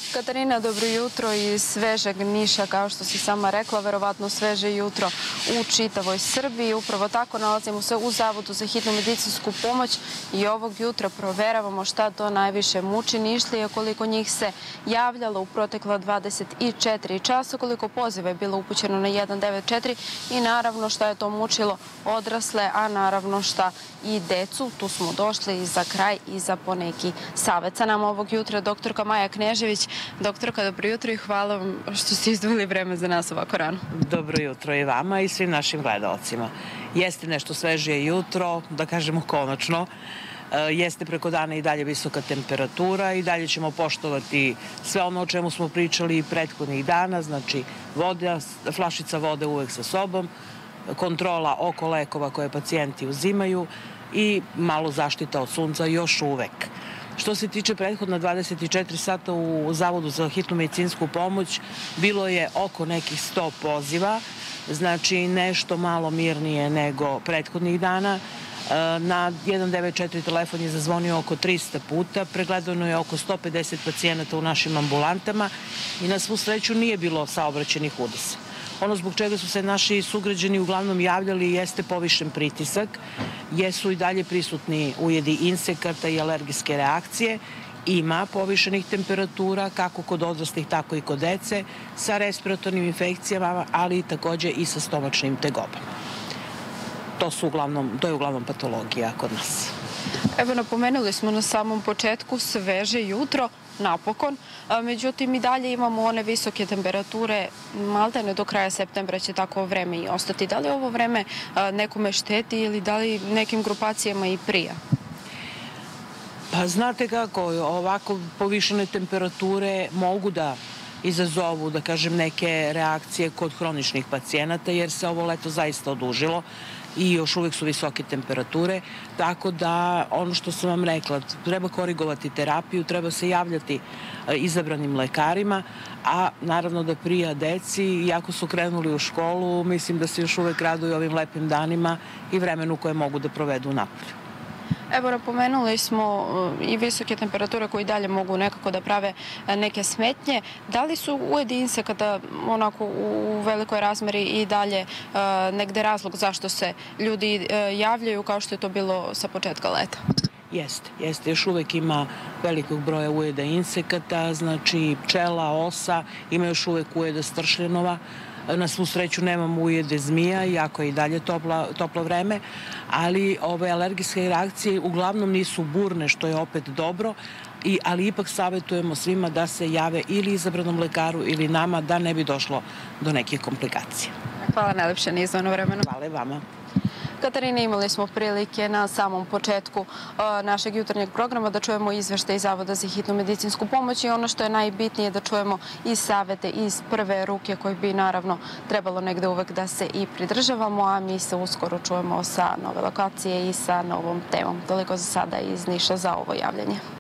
Katarina, dobro jutro iz svežeg Niša, kao što si sama rekla, verovatno sveže jutro u čitavoj Srbiji. Upravo tako nalazimo se u Zavodu za hitnu medicinsku pomoć i ovog jutra proveravamo šta to najviše muči Nišlije, koliko njih se javljalo u protekla 24 časa, koliko poziva je bilo upućeno na 194 i naravno šta je to mučilo odrasle, a naravno šta i decu. Tu smo došli i za kraj i za poneki savet. Sa nama ovog jutra doktorka Maja Knežević. Doktorka, dobro jutro i hvala vam što ste izdvojili vreme za nas ovako rano. Dobro jutro i vama i svim našim gledalcima. Jeste nešto svežije jutro, da kažemo konačno. Jeste preko dana i dalje visoka temperatura i dalje ćemo poštovati sve ono o čemu smo pričali i prethodnih dana, znači voda, flašica vode uvek sa sobom, kontrola oko lekova koje pacijenti uzimaju i malo zaštita od sunca još uvek. Što se tiče prethodna 24 sata u Zavodu za hitnu medicinsku pomoć, bilo je oko nekih 100 poziva, znači nešto malo mirnije nego prethodnih dana. Na 194 telefon je zazvonio oko 300 puta, pregledano je oko 150 pacijenata u našim ambulantama i na svu sreću nije bilo saobraćajnih udesa. Ono zbog čega su se naši sugrađani uglavnom javljali jeste povišen pritisak, jesu i dalje prisutni ujedi insekata i alergijske reakcije, ima povišenih temperatura kako kod odraslih tako i kod dece sa respiratornim infekcijama, ali takođe i sa stomačnim tegobama. To je uglavnom patologija kod nas. Evo, napomenuli smo na samom početku sveže jutro, napokon. Međutim, i dalje imamo one visoke temperature, maltene do kraja septembra će tako vreme i ostati. Da li ovo vreme nekome šteti ili da li nekim grupacijama i prija? Pa znate kako, ovako povišene temperature mogu da izazovu, da kažem, neke reakcije kod hroničnih pacijenata, jer se ovo leto zaista odužilo i još uvek su visoke temperature, tako da ono što sam vam rekla, treba korigovati terapiju, treba se javljati izabranim lekarima, a naravno da prija deci, iako su krenuli u školu, mislim da se još uvek raduju ovim lepim danima i vremenu koje mogu da provedu napolju. Evo, napomenuli smo i visoke temperature koje i dalje mogu nekako da prave neke smetnje. Da li su ujedi insekata onako u velikoj razmeri i dalje negde razlog zašto se ljudi javljaju kao što je to bilo sa početka leta? Jeste. Još uvek ima velikog broja ujeda insekata, znači pčela, osa, ima još uvek ujeda stršljenova. Na svu sreću nemamo ujede zmija, iako je i dalje toplo vreme, ali ove alergijske reakcije uglavnom nisu burne, što je opet dobro, ali ipak savjetujemo svima da se jave ili izabranom lekaru ili nama da ne bi došlo do nekih komplikacija. Hvala najlepše na izdvojeno vremenu. Hvala i vama. Katarina, imali smo prilike na samom početku našeg jutarnjeg programa da čujemo izveštaj Zavoda za hitnu medicinsku pomoć i ono što je najbitnije da čujemo i savete iz prve ruke koji bi naravno trebalo negde uvek da se i pridržavamo, a mi se uskoro čujemo sa nove lokacije i sa novom temom. Toliko za sada iz Niša za ovo javljanje.